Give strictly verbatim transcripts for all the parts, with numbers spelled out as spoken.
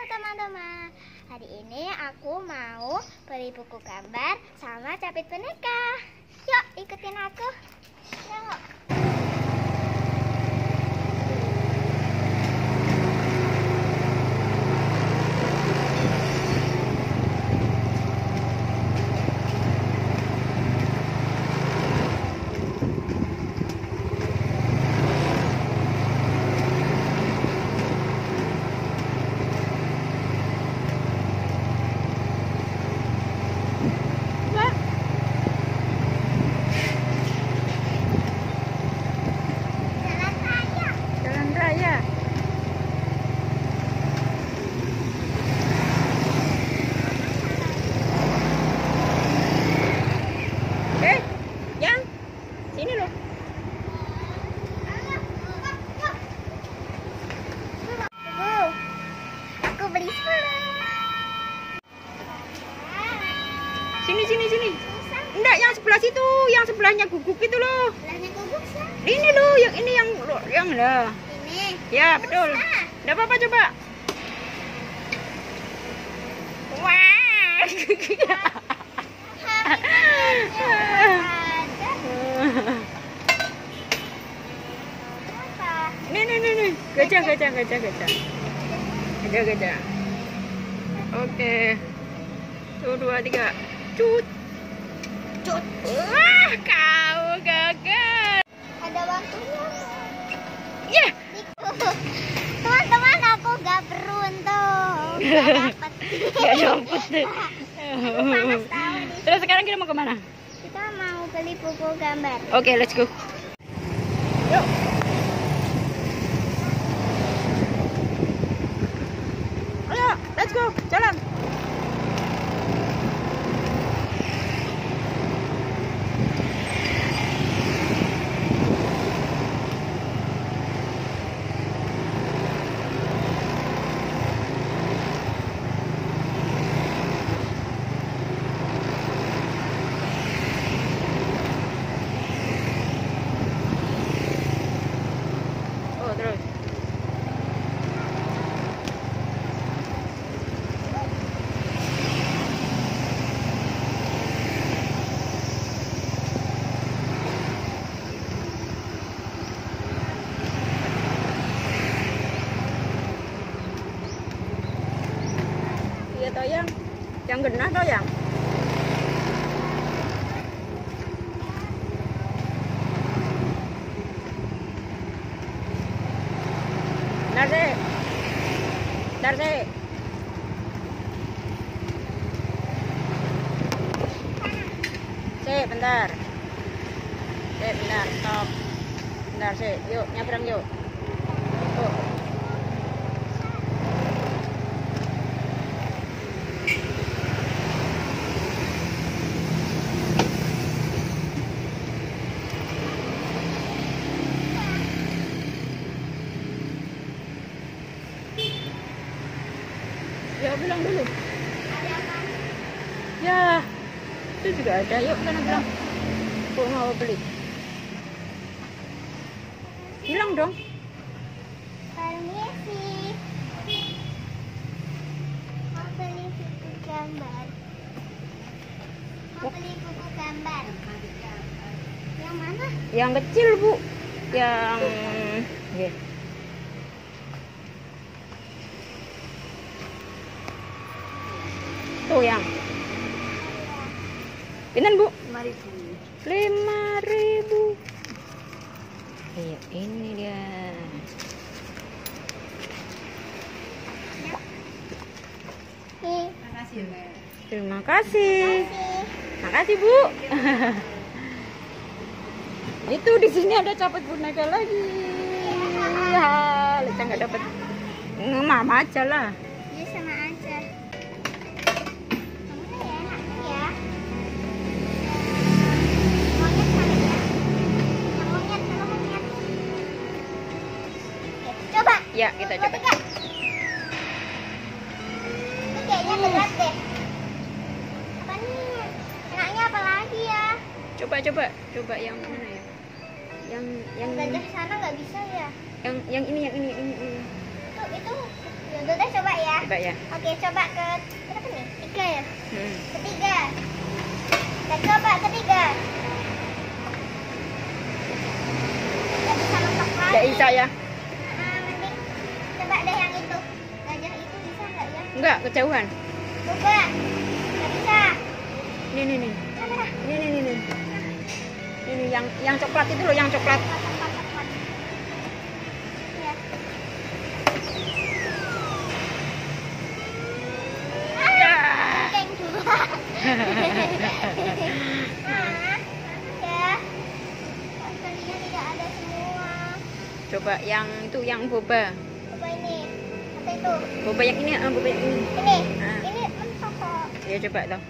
Halo teman-teman, hari ini aku mau beli buku gambar sama capit boneka. Yuk ikutin aku. Yuk. Sini, sini, sini. Enggak, yang sebelah situ, yang sebelahnya guguk itu loh. Sebelahnya guguk sih. Ini loh, yang ini yang yang lah. Ini. Ya, betul. Enggak apa-apa, coba. Wah. Nih, nih, nih, nih. Gajah, gajah, gajah, gajah. Gajah, gajah. Oke. Tuh, dua, tiga. Cut. Cut. Wah, kau gagal. Ada waktunya. Ya. Teman-teman, aku gak beruntung. Gak dapet. Gak dapet deh. Panas tahu nih. Terus sekarang kita mau kemana? Kita mau beli buku gambar. Oke, let's go. Yuk. Ayo, let's go. Jalan. Terus. Iya toh yang yang genah toh yang. Bentar sih. Bentar sih. Sih, bentar. Sih, bentar, stop. Bentar sih, yuk nyebrang yuk. Tuh. Ya bilang dulu. Ya, itu juga ada. Yuk kita bilang. Aku mau beli. Bilang dong. Permisi. Mau beli buku gambar. Mau beli buku gambar. Yang mana? Yang kecil, Bu. Yang yeah. Tuh yang pinten Bu? lima ribu. lima ribu. Iya, ini dia. Terima kasih, Terima kasih. Makasih, Bu. Itu di sini ada capit boneka lagi. Ya, Leca nggak dapat. Mama aja lah. Ya sama aja. Ya, kita coba. Ini kayaknya berat deh. Apa nih? Enaknya apa lagi ya? Coba, coba, coba yang mana ya? Yang yang gajah sana nggak bisa ya? Yang yang ini, yang ini, ini, ini. Itu itu. Ya udah deh, coba ya. coba ya. Oke, coba ke berapa nih? Tiga ya? Hmm. Ketiga. Kita coba ketiga. Gak bisa mentok lagi. Gak bisa ya? Ah, mending coba deh yang itu. Gajah itu bisa nggak ya? Enggak, kejauhan. Coba. Gak bisa. Nih, nih, nih. Mana? Nih, nih, nih, nih. Ini yang yang coklat itu loh, yang coklat. Pasak, pasak, pasak. Ya. Ya. Keng dua. Ah, ya. Kalinya tidak ada semua. Coba yang itu, yang boba. Coba ini. Apa itu? Boba yang ini, ah, boba yang ini. Ini. Ah. Ini mentok kok. Ya coba toh.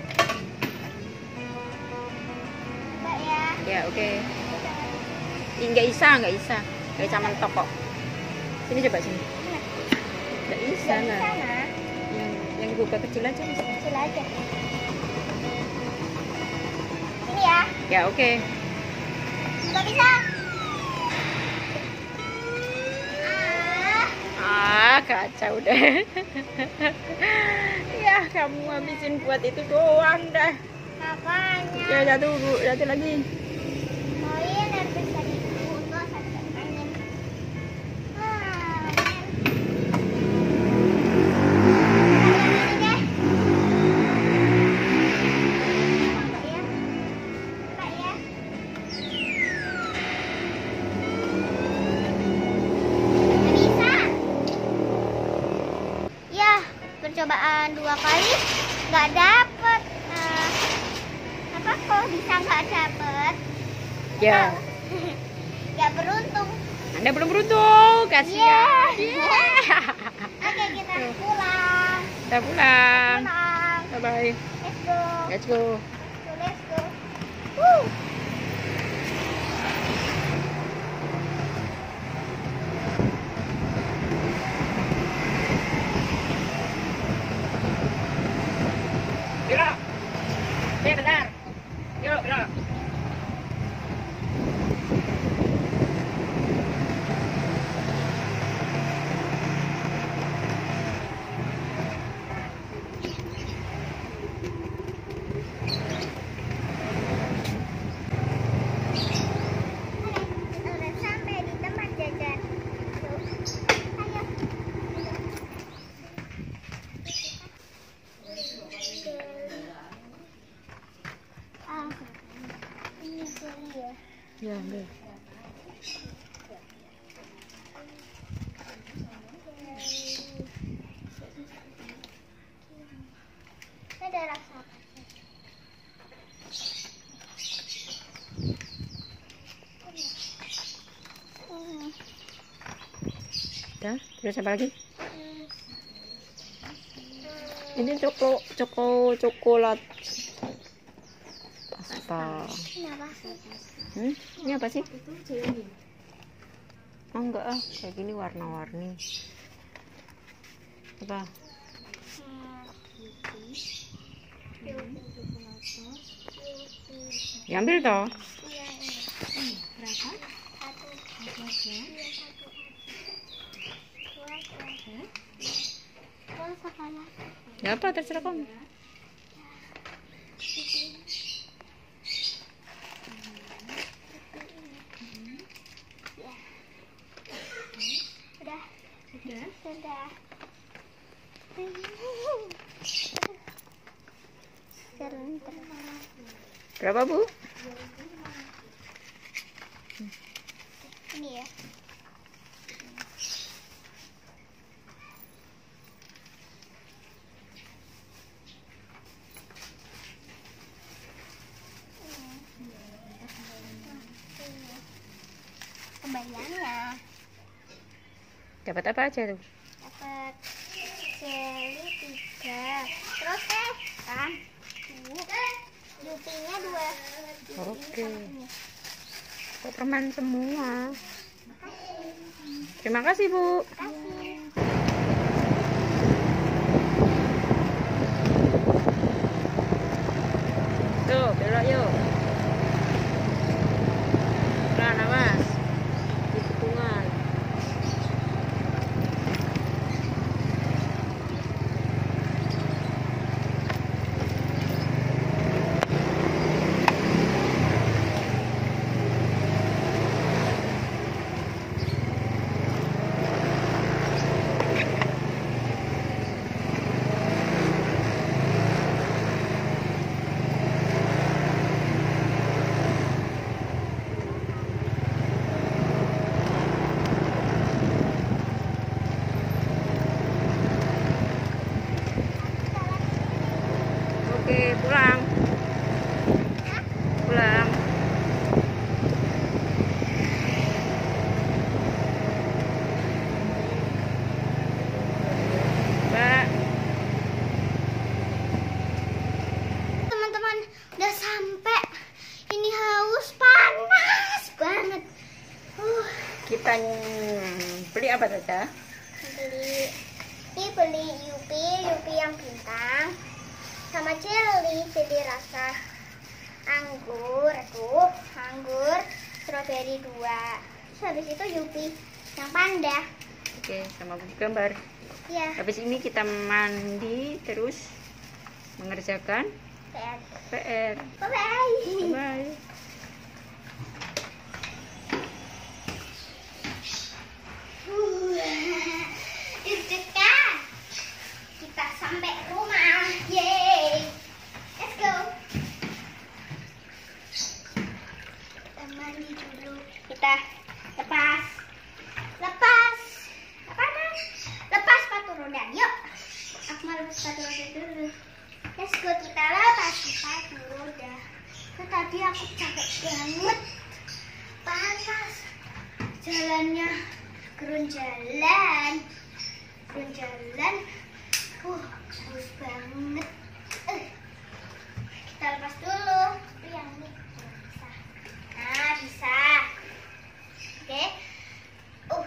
Coba ya. Ya, oke. Bisa nggak? Ini nggak bisa, nggak bisa. Nggak bisa mentok kok. Sini coba sini. Mana? Nggak bisa Nggak lah. bisa, nah. Yang yang boba kecil aja bisa. Kecil aja. Ini ya. Ya, oke. Nggak bisa. Ah. Ah, kacau deh. Ya, kamu habisin buat itu doang dah. Makanya. Ya, satu, Bu. Satu lagi. Oh iya, nervous tadi. Untuk satu angin. Ah, ini deh. Coba ya. Coba ya. Nggak bisa. Ya, percobaan dua kali nggak dapet. Nah, apa kok bisa nggak dapet? Ya. Nggak beruntung. Anda belum beruntung. Kasihan. Iya. Oke, kita pulang. Kita pulang. Pulang. Bye-bye. Let's go. Let's go. Let's go. Let's go. Woo. Belok. Eh, bentar. Yuk, belok. Udah sampai di tempat jajan. Yuk. Ayo. Ah, ini jeli ya. Ya, enggak. Ini ada rasa apa? Hmm. Dah, terus apa lagi? Ini coko coko coklat pasta. Kenapa sih? Hmm? Ini apa sih? Oh enggak ah, kayak gini warna-warni. Apa? Diambil toh? Iya, ini. Berapa? Satu. Iya, satu. Dua, dua. Dua sekolah. Ya apa, terserah kamu. Udah. Sudah. Sudah. Sebentar. Berapa, Bu? Ini ya. Kembaliannya Dapat apa aja tuh? dapat jelly tiga, terus eh kan Yupinya dua. Oke. Kok permen semua? Terima kasih, Bu. Kasih. Tuh, belok yuk. Pelan, awas. Di tikungan. Jajan. Beli apa saja? Beli ini beli Yupi, Yupi yang bintang, sama jelly, jadi rasa anggur, tuh anggur, strawberry dua. Terus habis itu Yupi yang panda. Oke, sama buku gambar. Ya. Habis ini kita mandi terus mengerjakan P R. P R. Bye bye. Bye. Deg-degan. Kita sampai rumah. Yeay. Let's go. Kita mandi dulu. Kita lepas. Lepas. Apa nih? Lepas sepatu roda. Yuk. Aku mau lepas sepatu roda dulu. Let's go, kita lepas sepatu roda. Nah, tadi aku capek banget. Panas. Jalannya gerun jalan. Gerun jalan. Uh, haus banget. Uh. Kita lepas dulu. Tapi yang ini nggak bisa. Nah, bisa. Oke. Uh.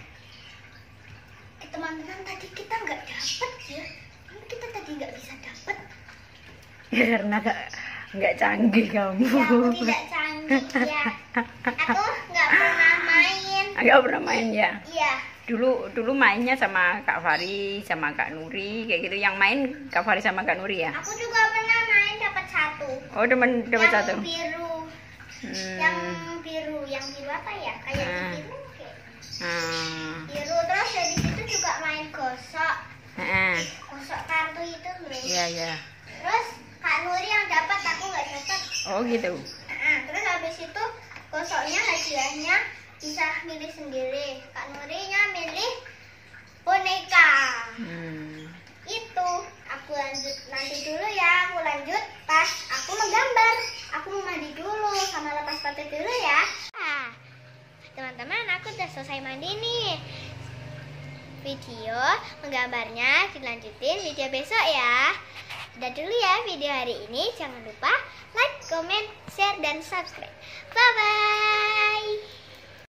Eh, teman-teman, tadi kita nggak dapet ya. Kenapa kita tadi nggak bisa dapet? Karena gak, nggak canggih kamu. Ya, aku tidak canggih ya. Aku nggak pernah main. Nggak pernah main ya. Iya. Dulu dulu mainnya sama Kak Fari, sama Kak Nuri, kayak gitu. Yang main Kak Fari sama Kak Nuri ya. Aku juga pernah main dapat satu. Oh, teman dapat yang satu. biru. Hmm. Yang biru, yang biru apa ya? Kayak Ah. biru kayak. Hmm. Biru, terus dari situ juga main gosok. Heeh. Gosok kartu itu loh. Iya, iya. Terus Kak Nuri yang dapat, aku nggak dapat. Oh, gitu. Nah, terus habis itu gosoknya hadiahnya bisa milih sendiri. Kak Nurinya milih boneka. Hmm. Itu aku lanjut nanti dulu ya. Aku lanjut pas aku menggambar. Aku mau mandi dulu sama lepas sepatu dulu ya. Ah, teman-teman, aku udah selesai mandi nih. Video menggambarnya dilanjutin video besok ya. Udah dulu ya video hari ini. Jangan lupa like, comment, share, dan subscribe. Bye bye.